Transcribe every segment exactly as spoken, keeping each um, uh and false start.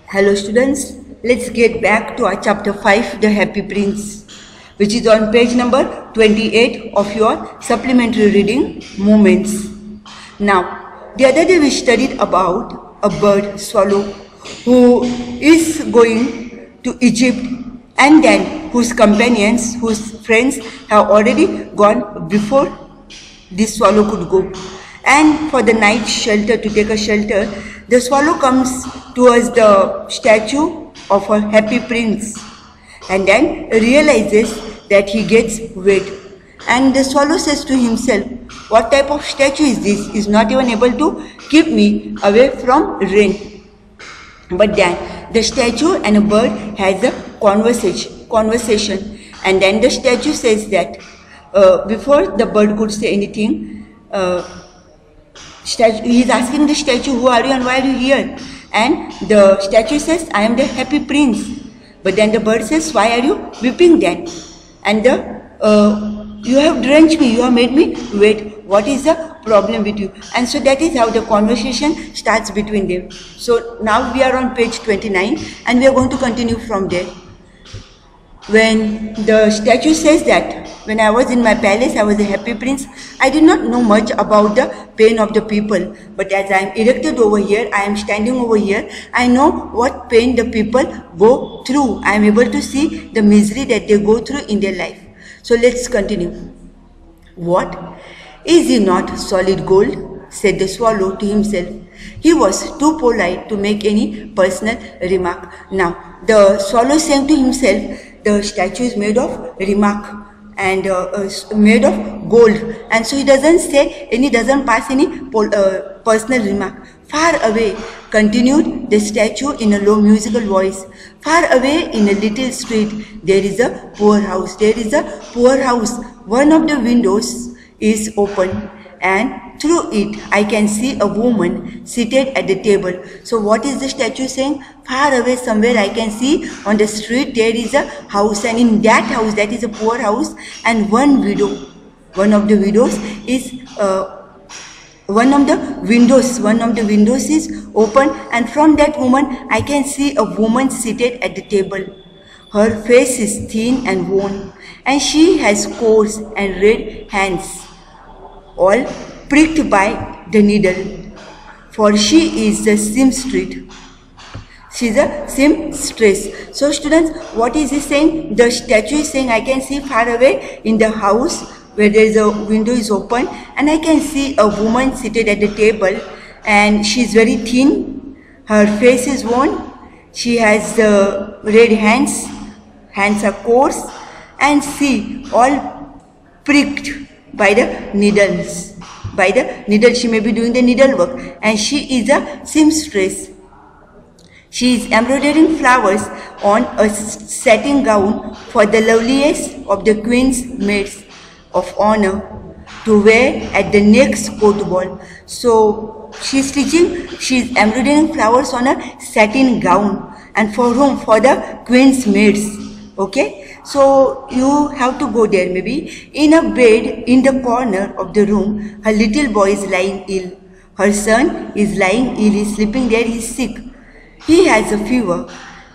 Hello students, let's get back to our chapter five, The Happy Prince, which is on page number twenty-eight of your supplementary reading Moments. Now, the other day we studied about a bird, swallow, who is going to Egypt and then whose companions, whose friends have already gone before this swallow could go. And for the night shelter, to take a shelter, the swallow comes towards the statue of a happy prince and then realizes that he gets wet. And the swallow says to himself, what type of statue is this? Is not even able to keep me away from rain. But then the statue and a bird has a conversation, conversation. And then the statue says that uh, before the bird could say anything, uh, he is asking the statue, who are you and why are you here? And the statue says, I am the happy prince. But then the bird says, why are you weeping then? And the, uh, you have drenched me, you have made me wet. What is the problem with you? And so that is how the conversation starts between them. So now we are on page twenty-nine and we are going to continue from there. When the statue says that, when I was in my palace, I was a happy prince. I did not know much about the pain of the people. But as I am erected over here, I am standing over here, I know what pain the people go through. I am able to see the misery that they go through in their life. So let's continue. What? Is he not solid gold? Said the swallow to himself. He was too polite to make any personal remark. Now, the swallow saying to himself, the statue is made of remark and uh, uh, made of gold, and so he doesn't say any, doesn't pass any uh, personal remark. Far away, continued the statue in a low musical voice, far away in a little street, there is a poor house. There is a poor house. One of the windows is open, and through it I can see a woman seated at the table. So what is the statue saying? Far away somewhere I can see on the street there is a house, and in that house, that is a poor house, and one widow, one of the widows is uh, one of the windows, one of the windows is open, and from that woman I can see a woman seated at the table. Her face is thin and worn, and she has coarse and red hands, all pricked by the needle, for she is a seamstress. She is a seamstress. So students, what is he saying? The statue is saying, I can see far away in the house where there is a window is open, and I can see a woman seated at the table, and she is very thin, her face is worn, she has uh, red hands, hands are coarse, and see, all pricked by the needles. By the needle, she may be doing the needlework, and she is a seamstress. She is embroidering flowers on a satin gown for the loveliest of the queen's maids of honor to wear at the next court ball. So she is stitching, she is embroidering flowers on a satin gown, and for whom? For the queen's maids. Okay. So you have to go there maybe. In a bed in the corner of the room, her little boy is lying ill. Her son is lying ill, he is sleeping there, he is sick. He has a fever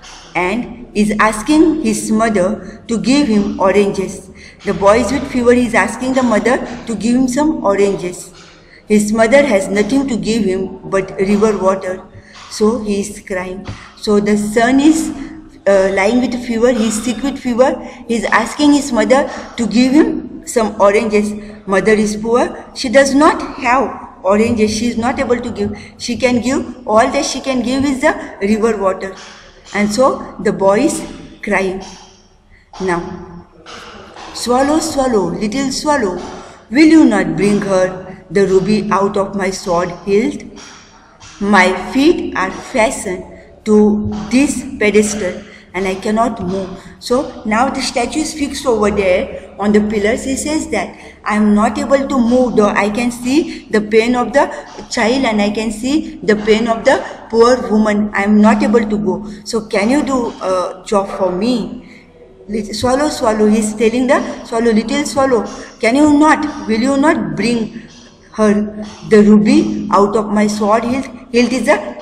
and is asking his mother to give him oranges. The boy is with fever, he is asking the mother to give him some oranges. His mother has nothing to give him but river water. So he is crying. So the son is Uh, lying with fever, he is sick with fever, he is asking his mother to give him some oranges. Mother is poor, she does not have oranges, she is not able to give. She can give, all that she can give is the river water. And so the boy is crying. Now, swallow, swallow, little swallow, will you not bring her the ruby out of my sword hilt? My feet are fastened to this pedestal, and I cannot move. So now the statue is fixed over there on the pillars. He says that I am not able to move, though I can see the pain of the child and I can see the pain of the poor woman. I am not able to go. So can you do a job for me? Swallow, swallow, he is telling the swallow, little swallow, can you not, will you not bring her the ruby out of my sword hilt? Hilt is a hand.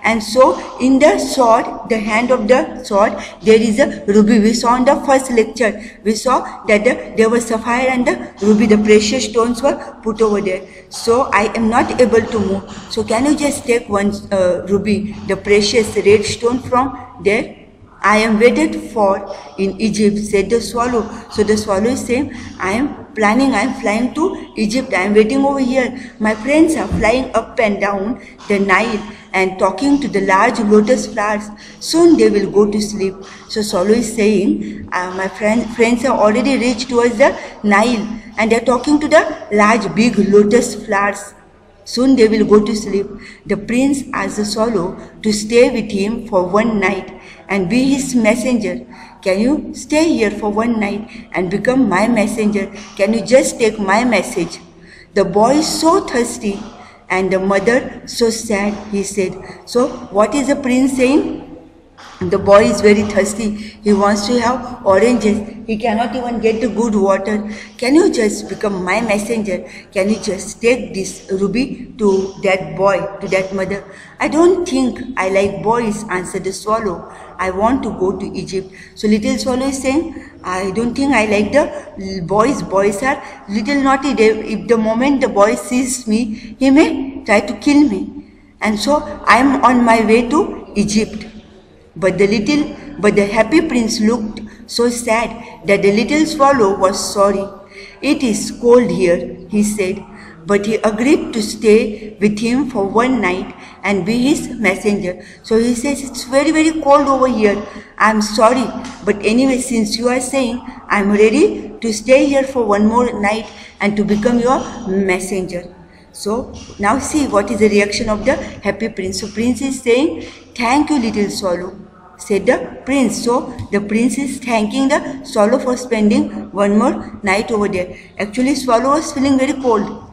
And so in the sword, the hand of the sword, there is a ruby. We saw in the first lecture, we saw that the, there was sapphire and the ruby, the precious stones were put over there. So I am not able to move. So can you just take one uh, ruby, the precious red stone from there? I am waited for in Egypt, said the swallow. So the swallow is saying, I am planning, I am flying to Egypt, I am waiting over here. My friends are flying up and down the Nile and talking to the large lotus flowers. Soon they will go to sleep. So swallow is saying, uh, my friend, friends are already reached towards the Nile and they are talking to the large big lotus flowers. Soon they will go to sleep. The prince asked the swallow to stay with him for one night and be his messenger. Can you stay here for one night and become my messenger? Can you just take my message? The boy is so thirsty and the mother so sad, he said. So what is the prince saying? The boy is very thirsty. He wants to have oranges. He cannot even get the good water. Can you just become my messenger? Can you just take this ruby to that boy, to that mother? I don't think I like boys, answered the swallow. I want to go to Egypt. So little swallow is saying, I don't think I like the boys. Boys are little naughty. They, if the moment the boy sees me, he may try to kill me. And so I am on my way to Egypt. But the little, but the happy prince looked so sad that the little swallow was sorry. It is cold here, he said, but he agreed to stay with him for one night and be his messenger. So he says, it's very, very cold over here. I'm sorry, but anyway, since you are saying, I'm ready to stay here for one more night and to become your messenger. So now see what is the reaction of the happy prince. So prince is saying, thank you, little swallow, said the prince. So the prince is thanking the swallow for spending one more night over there. Actually, swallow was feeling very cold.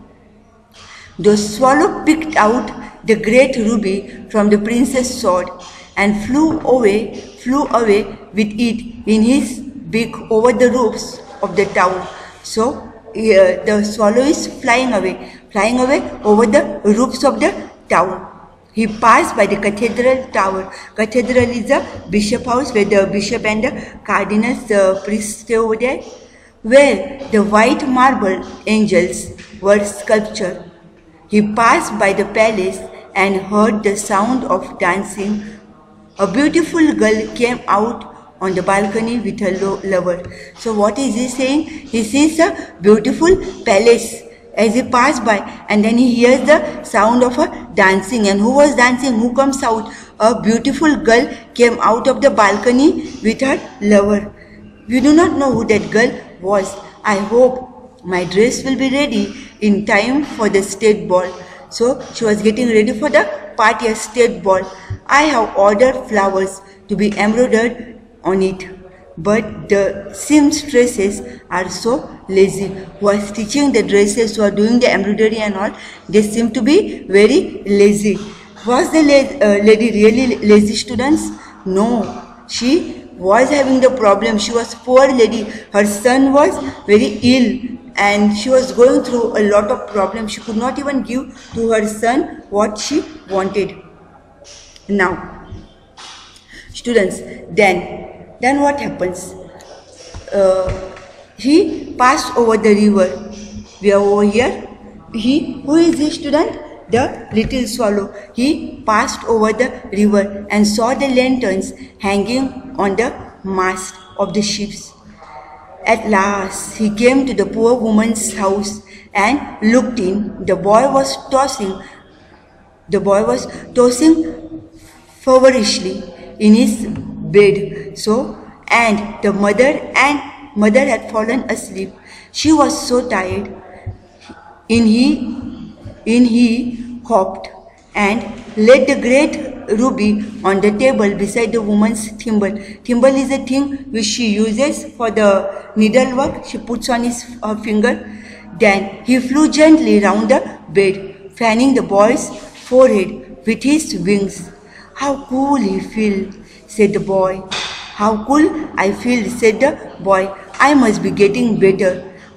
The swallow picked out the great ruby from the prince's sword and flew away, flew away with it in his beak over the roofs of the town. So uh, the swallow is flying away, flying away over the roofs of the town. He passed by the cathedral tower. Cathedral is a bishop house where the bishop and the cardinals, the priests stay over there, where the white marble angels were sculptured. He passed by the palace and heard the sound of dancing. A beautiful girl came out on the balcony with her lover. So what is he saying? He sees a beautiful palace as he passed by, and then he hears the sound of a dancing. And who was dancing? Who comes out? A beautiful girl came out of the balcony with her lover. We do not know who that girl was. I hope my dress will be ready in time for the state ball. So she was getting ready for the party, a state ball. I have ordered flowers to be embroidered on it, but the seamstresses are so lazy. Who are stitching the dresses, who are doing the embroidery and all, they seem to be very lazy. Was the la uh, lady really lazy, students? No, she was having the problem. She was poor lady. Her son was very ill and she was going through a lot of problems. She could not even give to her son what she wanted. Now, students, then, then what happens? Uh, he passed over the river. We are over here. He, who is this student? The little swallow. He passed over the river and saw the lanterns hanging on the mast of the ships. At last, he came to the poor woman's house and looked in. The boy was tossing. The boy was tossing feverishly in his bed. So, and the mother and mother had fallen asleep. She was so tired. In he, in he hopped and laid the great ruby on the table beside the woman's thimble. Thimble is a thing which she uses for the needlework. She puts on his uh, finger. Then he flew gently round the bed, fanning the boy's forehead with his wings. How cool he feels, said the boy. How cool I feel, said the boy. I must be getting better.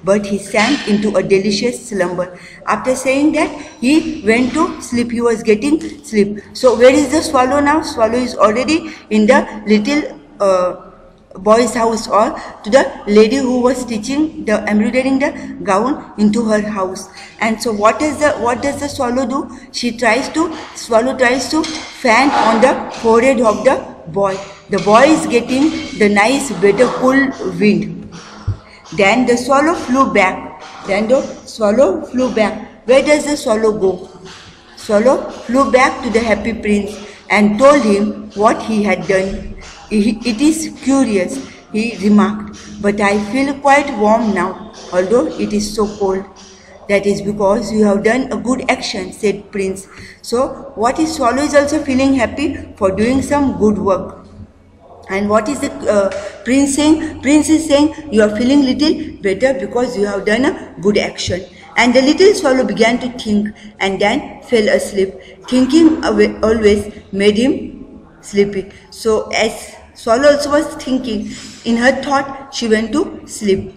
but he sank into a delicious slumber. After saying that, he went to sleep. He was getting sleep. So where is the swallow now? Swallow is already in the little uh, boy's house, or to the lady who was stitching the embroidering the gown into her house. And so what is the what does the swallow do? She tries to swallow tries to fan on the forehead of the boy. The boy is getting the nice better cool wind. Then the swallow flew back. Then the swallow flew back. Where does the swallow go? Swallow flew back to the happy prince and told him what he had done. It is curious, he remarked, but I feel quite warm now, although it is so cold. That is because you have done a good action, said Prince. So, what is swallow is also feeling happy for doing some good work. And what is the uh, prince saying? Prince is saying you are feeling little better because you have done a good action. And the little swallow began to think and then fell asleep. Thinking always made him sleepy. So, as swallow also was thinking, in her thought she went to sleep.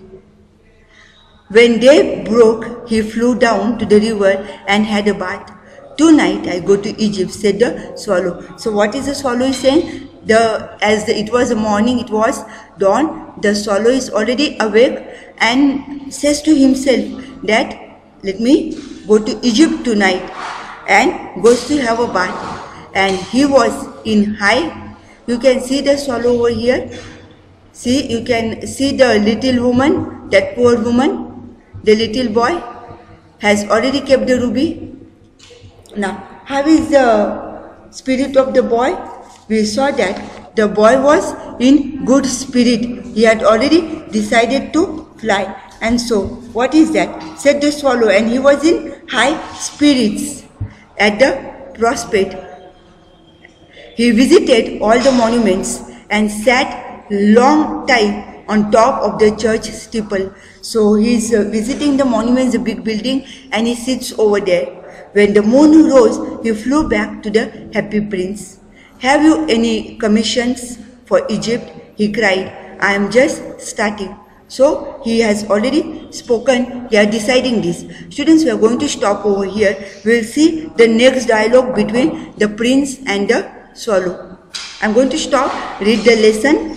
When day broke, he flew down to the river and had a bath. Tonight I go to Egypt, said the swallow. So what is the swallow saying? The as the, it was a morning, it was dawn. The swallow is already awake and says to himself that let me go to Egypt tonight, and goes to have a bath. And he was in high. You can see the swallow over here. See, you can see the little woman, that poor woman, the little boy has already kept the ruby. Now, how is the spirit of the boy? We saw that the boy was in good spirit. He had already decided to fly. And so, what is that? Said the swallow, and he was in high spirits at the prospect. He visited all the monuments and sat long time on top of the church steeple. So he is uh, visiting the monuments, the big building, and he sits over there. When the moon rose, he flew back to the happy prince. Have you any commissions for Egypt? He cried. I am just starting. So he has already spoken. They are deciding this. Students, we are going to stop over here. We will see the next dialogue between the prince and the swallow. I am going to stop, read the lesson